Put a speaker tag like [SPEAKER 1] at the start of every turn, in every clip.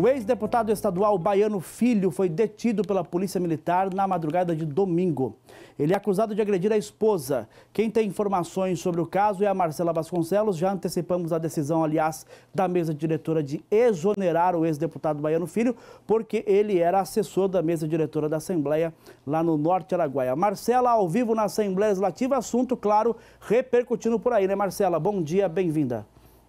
[SPEAKER 1] O ex-deputado estadual Baiano Filho foi detido pela Polícia Militar na madrugada de domingo. Ele é acusado de agredir a esposa. Quem tem informações sobre o caso é a Marcela Vasconcelos. Já antecipamos a decisão, aliás, da mesa diretora de exonerar o ex-deputado Baiano Filho, porque ele era assessor da mesa diretora da Assembleia lá no Norte Araguaia. Marcela, ao vivo na Assembleia Legislativa, assunto, claro, repercutindo por aí, né, Marcela? Bom dia, bem-vinda.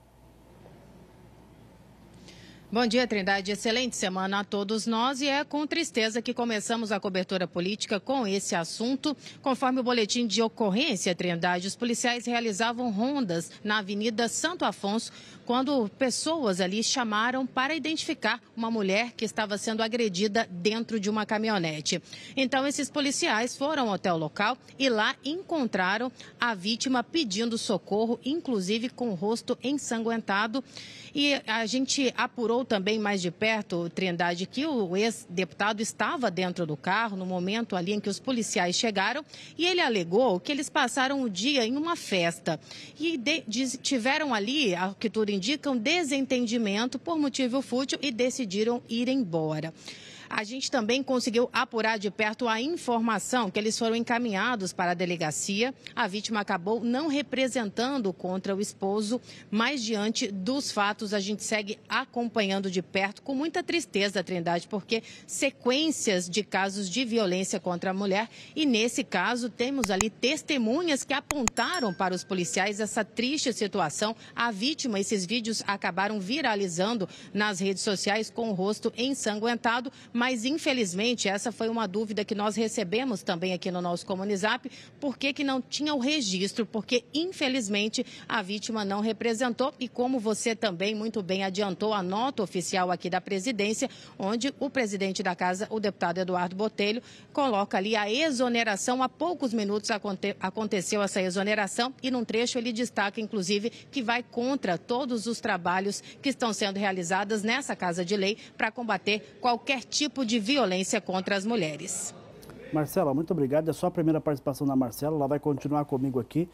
[SPEAKER 2] Bom dia, Trindade. Excelente semana a todos nós e é com tristeza que começamos a cobertura política com esse assunto. Conforme o boletim de ocorrência, Trindade, os policiais realizavam rondas na Avenida Santo Afonso quando pessoas ali chamaram para identificar uma mulher que estava sendo agredida dentro de uma caminhonete. Então, esses policiais foram até o local e lá encontraram a vítima pedindo socorro, inclusive com o rosto ensanguentado. E a gente apurou também mais de perto, Trindade, que o ex-deputado estava dentro do carro no momento ali em que os policiais chegaram e ele alegou que eles passaram o dia em uma festa e tiveram ali, ao que tudo indica, um desentendimento por motivo fútil e decidiram ir embora. A gente também conseguiu apurar de perto a informação que eles foram encaminhados para a delegacia. A vítima acabou não representando contra o esposo, mas diante dos fatos a gente segue acompanhando de perto com muita tristeza, Trindade, porque sequências de casos de violência contra a mulher e nesse caso temos ali testemunhas que apontaram para os policiais essa triste situação. A vítima, esses vídeos acabaram viralizando nas redes sociais com o rosto ensanguentado, mas, infelizmente, essa foi uma dúvida que nós recebemos também aqui no nosso Comunizap, por que não tinha o registro, porque, infelizmente, a vítima não representou e, como você também muito bem adiantou, a nota oficial aqui da presidência, onde o presidente da casa, o deputado Eduardo Botelho, coloca ali a exoneração. Há poucos minutos aconteceu essa exoneração e, num trecho, ele destaca, inclusive, que vai contra todos os trabalhos que estão sendo realizados nessa Casa de Lei para combater qualquer tipo de violência contra as mulheres.
[SPEAKER 1] Marcela, muito obrigado. É só a primeira participação da Marcela, ela vai continuar comigo aqui.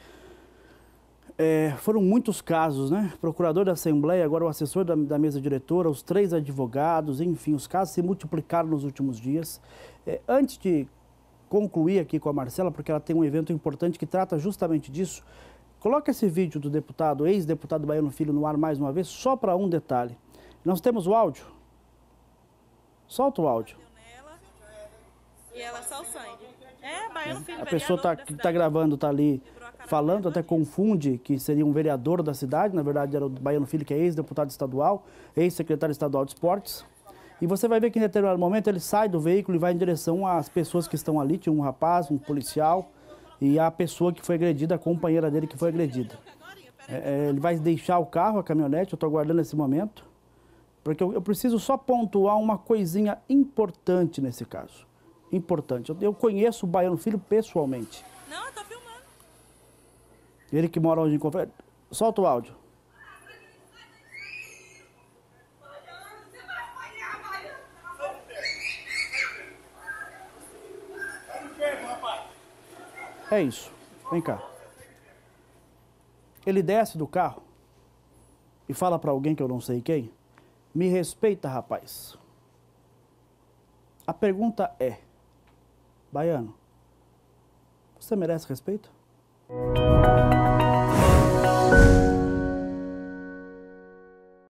[SPEAKER 1] Foram muitos casos, né? Procurador da Assembleia, agora o assessor da mesa diretora, os 3 advogados, enfim, os casos se multiplicaram nos últimos dias. Antes de concluir aqui com a Marcela, porque ela tem um evento importante que trata justamente disso, coloca esse vídeo do deputado, ex-deputado Baiano Filho no ar mais uma vez, só para um detalhe. Nós temos o áudio? Solta o áudio.
[SPEAKER 3] E ela só o sangue. Baiano Filho,
[SPEAKER 1] a pessoa que está gravando está ali falando, até confunde que seria um vereador da cidade, na verdade era o Baiano Filho, que é ex-deputado estadual, ex-secretário estadual de esportes. E você vai ver que em determinado momento ele sai do veículo e vai em direção às pessoas que estão ali, tinha um rapaz, um policial, e a pessoa que foi agredida, a companheira dele que foi agredida. Ele vai deixar o carro, a caminhonete, eu estou aguardando esse momento. Porque eu preciso só pontuar uma coisinha importante nesse caso. Importante. Eu conheço o Baiano Filho pessoalmente.
[SPEAKER 3] Não, eu tô filmando.
[SPEAKER 1] Ele que mora onde em Confrade. Solta o áudio. É isso. Vem cá. Ele desce do carro e fala para alguém que eu não sei quem. Me respeita, rapaz. A pergunta é, Baiano, você merece respeito?